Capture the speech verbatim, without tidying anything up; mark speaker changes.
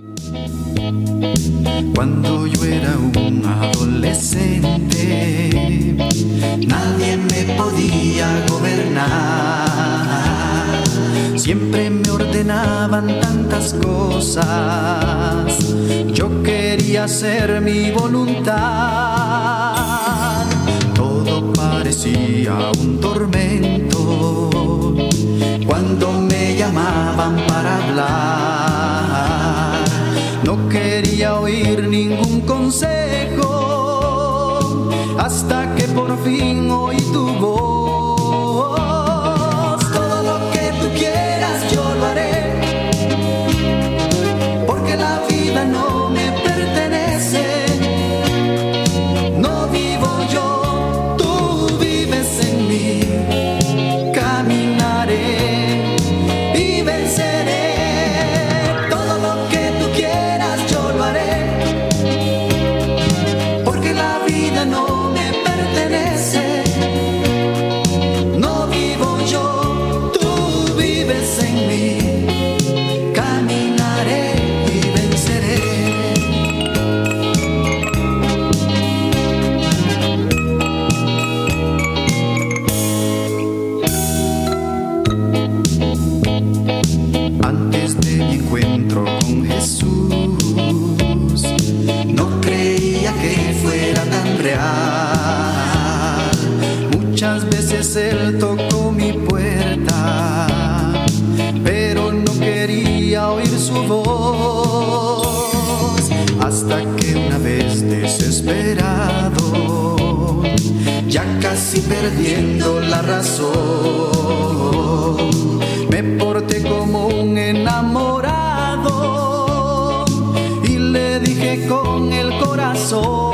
Speaker 1: Cuando yo era un adolescente, nadie me podía gobernar. Siempre me ordenaban tantas cosas, yo quería hacer mi voluntad. Todo parecía un tormento cuando me llamaban para hablar. No quería oír ningún consejo hasta que por fin oí tu voz. Todo lo que tú quieras yo lo haré, porque la vida no me pertenece. No vivo yo, tú vives en mí. Caminaré y venceré. Todo lo que tú quieras yo lo haré, porque la vida no me pertenece. No vivo yo, tú vives en mí. Caminaré y venceré. Antes de mi encuentro con Jesús, no creía que fuera tan real. Muchas veces Él tocó mi puerta, pero no quería oír su voz. Hasta que una vez desesperado, ya casi perdiendo la razón, me porté como un enamorado y le dije con el corazón: